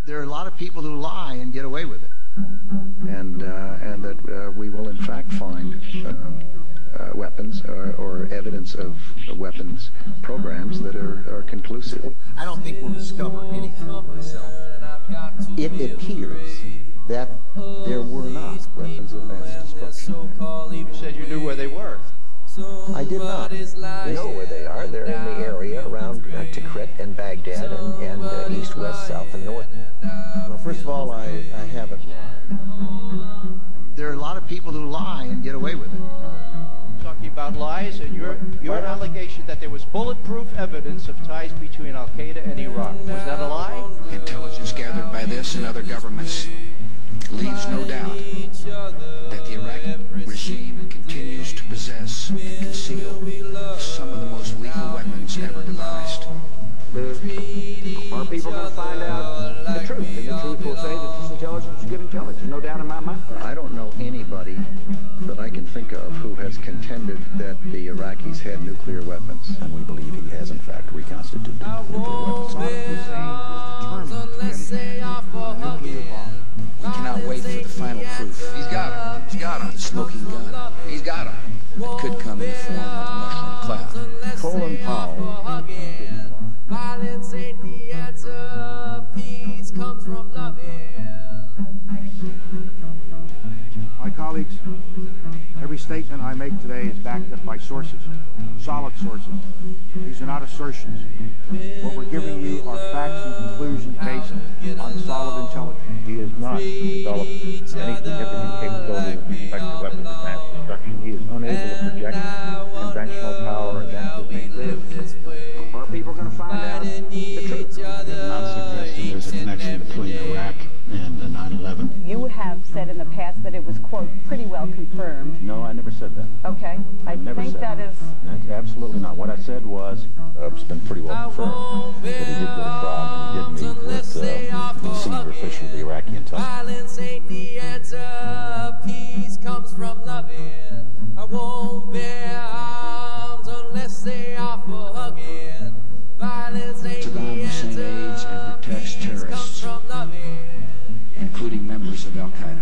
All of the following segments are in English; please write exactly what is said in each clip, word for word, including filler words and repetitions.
There are a lot of people who lie and get away with it. And, uh, and that uh, we will in fact find uh, uh, weapons or, or evidence of weapons programs that are, are conclusive. I don't think we'll discover anything myself. It appears that there were not weapons of mass destruction. You said you knew where they were. I did not. They know where they are. They're in the area around uh, Tikrit and Baghdad and, and uh, east, west, south, and north. Well, first of all, I, I haven't lied. There are a lot of people who lie and get away with it. Talking about lies and your, your allegation that there was bulletproof evidence of ties between Al-Qaeda and Iraq. Was that a lie? Intelligence gathered by this and other governments leaves no doubt that the Iraqi regime continues to possess and conceal some of the most lethal weapons ever devised. Are people going to find out the truth? And the truth will say that this intelligence is good intelligence. No doubt in my mind. I don't know anybody that I can think of who has contended that the Iraqis had nuclear weapons. And we believe he has, in fact, reconstituted nuclear weapons. Saddam Hussein is determined to get a nuclear bomb. We cannot wait for the final proof. He's got him. He's got him. The smoking gun. He's got him. That could come in the form of a mushroom cloud. Colin Powell. Violence ain't the answer. Peace comes from loving. My colleagues, every statement I make today is backed up by sources, solid sources. These are not assertions. What we're giving you are facts and conclusions based on solid intelligence. He has not developed any significant capability with respect to weapons of mass destruction. He is unable to project conventional power against his neighbors. Are people going to find out the truth? I'm not suggesting there's a connection between Iraq and nine eleven. You have said in the past that it was, quote, pretty well confirmed. No, I never said that. Okay. I never think said that is... That's absolutely not. What I said was, uh, it's been pretty well confirmed that he did go to Prague and he did meet with uh, the senior official of the Iraqi intelligence. Violence ain't the answer. Peace comes from loving. I won't bear arms unless they offer hugging. Violence ain't Saddam Hussein aids and protects terrorists, including members of Al-Qaeda.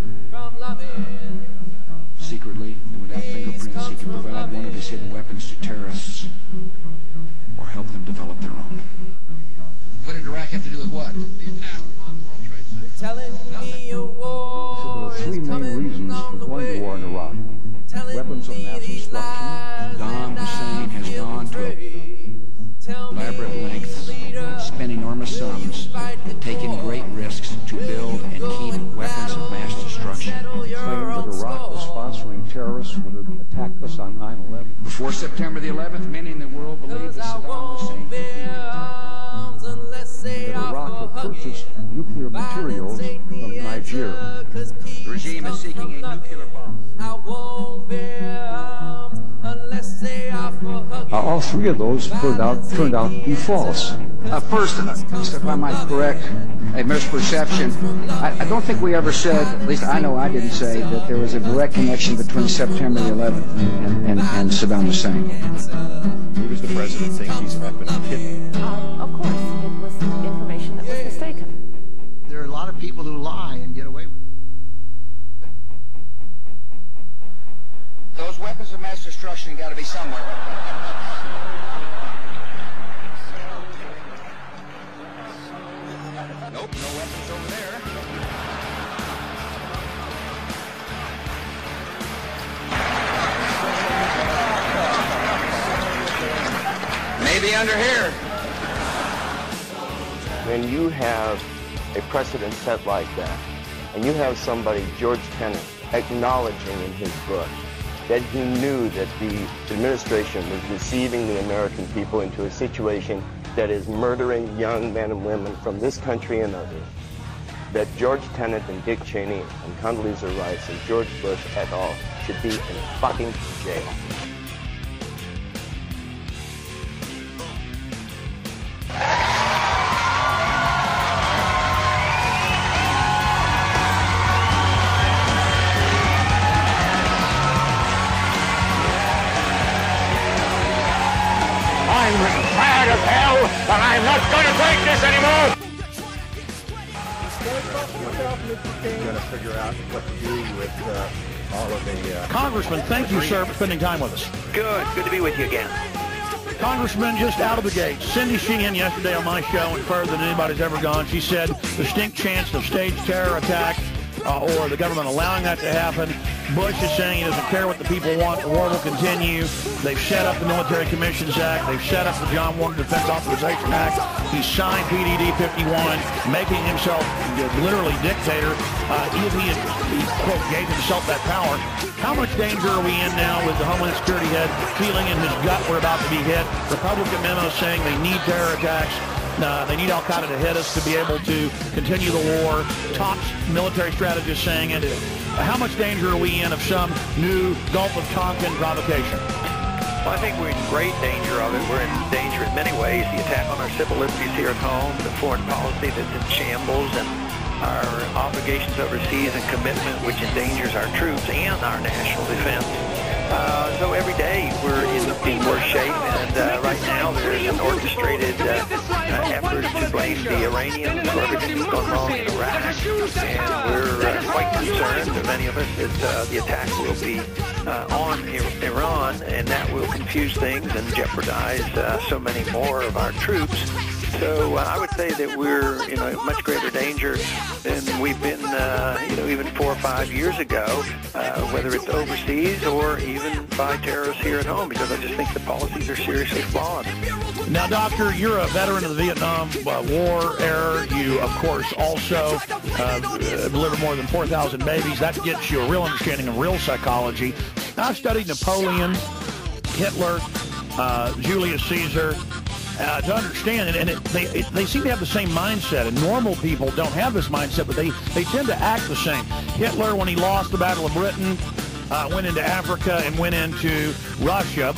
Secretly and without fingerprints, he can provide one of his hidden weapons to terrorists or help them develop their own. What did Iraq have to do with what? The attack on the World Trade Center. So there are three main reasons for going to war in Iraq. Weapons of mass destruction. Saddam Hussein has gone to elaborate lengths, spent enormous sums, taken great risks to build and keep weapons of mass destruction. Claimed that Iraq was sponsoring terrorists who would have attacked us on nine eleven. Before September the eleventh, many in the world believed that Saddam Hussein That Iraq had purchased nuclear materials from Nigeria. The regime is seeking a nuclear bomb. Uh, all three of those turned out turned out to be false. Uh, first, uh, if I might correct a misperception, I, I don't think we ever said, at least I know I didn't say, that there was a direct connection between September the eleventh and, and, and Saddam Hussein. Who does the president think he's weapon hidden? Um, of course, it was information that was mistaken. There are a lot of people who lie and get away with it. Those weapons of mass destruction got to be somewhere. Nope, no weapons over there. Maybe under here. When you have a precedent set like that, and you have somebody, George Tenet, acknowledging in his book that he knew that the administration was deceiving the American people into a situation that is murdering young men and women from this country and others, that George Tenet and Dick Cheney and Condoleezza Rice and George Bush et al. Should be in fucking jail. I'm tired of hell, and I'm not going to take this anymore! going to figure out what to do with uh, all of the... Uh, Congressman, thank you, sir, for spending time with us. Good. Good to be with you again. Congressman, just out of the gate, Cindy Sheehan yesterday on my show went further than anybody's ever gone. She said distinct chance of staged terror attack uh, or the government allowing that to happen. Bush is saying he doesn't care what the people want. The war will continue. They've set up the Military Commissions Act. They've set up the John Warner Defense Authorization Act. He signed P D D fifty-one, making himself literally dictator. Uh, if he, he, quote, gave himself that power. How much danger are we in now with the Homeland Security head feeling in his gut we're about to be hit? Republican memos saying they need terror attacks. Uh, they need Al-Qaeda to hit us to be able to continue the war. Top military strategists saying it. How much danger are we in of some new Gulf of Tonkin provocation? Well, I think we're in great danger of it. We're in danger in many ways. The attack on our civil liberties here at home, the foreign policy that's in shambles, and our obligations overseas and commitment which endangers our troops and our national defense. Uh, so every day we're in, in worse shape, and uh, right now there's an orchestrated uh, uh, effort to blame the Iranians for everything that's gone wrong in Iraq, and we're uh, quite concerned, many of us, that uh, the attack will be uh, on Iran, and that will confuse things and jeopardize uh, so many more of our troops. So uh, I would say that we're in a much greater danger than we've been, uh, you know, even four or five years ago, uh, whether it's overseas or even by terrorists here at home, because I just think the policies are seriously flawed. Now, Doctor, you're a veteran of the Vietnam uh, War era. You, of course, also uh, delivered more than four thousand babies. That gets you a real understanding of real psychology. I've studied Napoleon, Hitler, uh, Julius Caesar, Uh, to understand it, and it, they it, they seem to have the same mindset, and normal people don't have this mindset, but they, they tend to act the same. Hitler, when he lost the Battle of Britain, uh, went into Africa and went into Russia.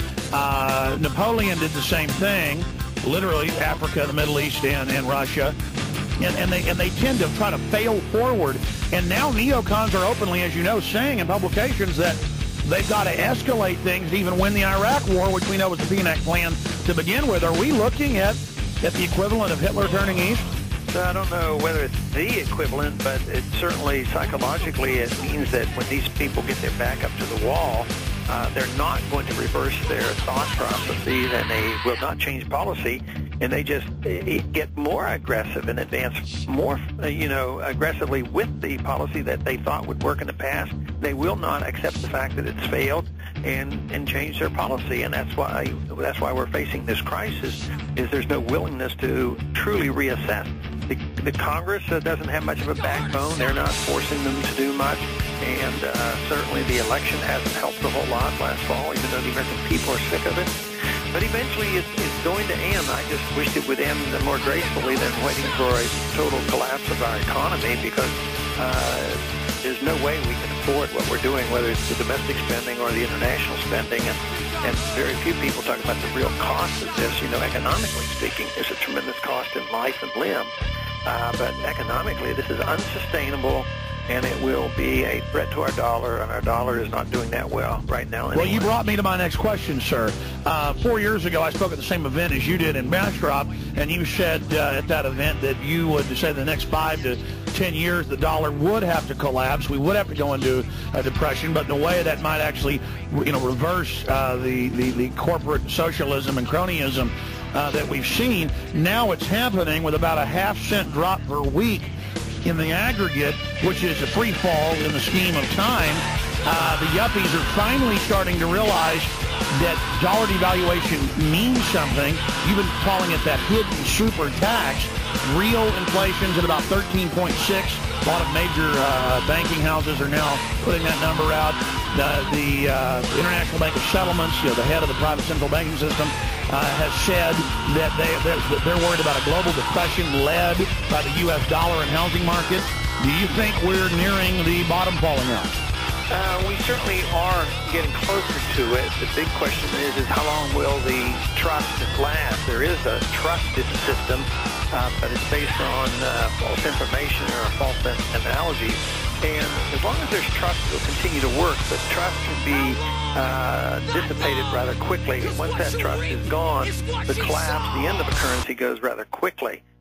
Uh, Napoleon did the same thing, literally Africa, the Middle East, and, and Russia, and, and, they, and they tend to try to fail forward. And now neocons are openly, as you know, saying in publications that they've got to escalate things to even win the Iraq war, which we know was the P N A C plan to begin with. Are we looking at, at the equivalent of Hitler turning east? So I don't know whether it's the equivalent, but it certainly psychologically it means that when these people get their back up to the wall, uh, they're not going to reverse their thought processes, and they will not change policy, and they just they get more aggressive and advance more, uh, you know, aggressively with the policy that they thought would work in the past. They will not accept the fact that it's failed and and change their policy, and that's why that's why we're facing this crisis. Is there's no willingness to truly reassess. The, the Congress uh, doesn't have much of a backbone. They're not forcing them to do much, and uh, certainly the election hasn't helped a whole lot last fall, even though the American people are sick of it. But eventually it's, it's going to end. I just wished it would end more gracefully than waiting for a total collapse of our economy, because uh, there's no way we can afford what we're doing, whether it's the domestic spending or the international spending. And, and very few people talk about the real cost of this. You know, economically speaking, there's a tremendous cost in life and limb. Uh, but economically, this is unsustainable, and it will be a threat to our dollar, and our dollar is not doing that well right now anyway. Well, you brought me to my next question, sir. Uh, four years ago, I spoke at the same event as you did in Bastrop, and you said uh, at that event that you would say the next five to ten years the dollar would have to collapse. We would have to go into a depression, but in a way that might actually, you know, reverse uh, the, the, the corporate socialism and cronyism uh, that we've seen. Now it's happening with about a half cent drop per week in the aggregate, which is a free fall in the scheme of time. Uh, the yuppies are finally starting to realize that dollar devaluation means something. You've been calling it that hidden super tax. Real inflation's at about thirteen point six. A lot of major uh, banking houses are now putting that number out. The, the uh, International Bank of Settlements, you know, the head of the private central banking system, uh, has said that they, they're, they're worried about a global depression led by the U S dollar and housing market. Do you think we're nearing the bottom falling out? Uh, we certainly are getting closer to it. The big question is, is how long will the trust last? There is a trusted system, uh, but it's based on uh, false information or false analogies. And as long as there's trust, it will continue to work. But trust can be uh, dissipated rather quickly. Once that trust is gone, the collapse, the end of a currency goes rather quickly.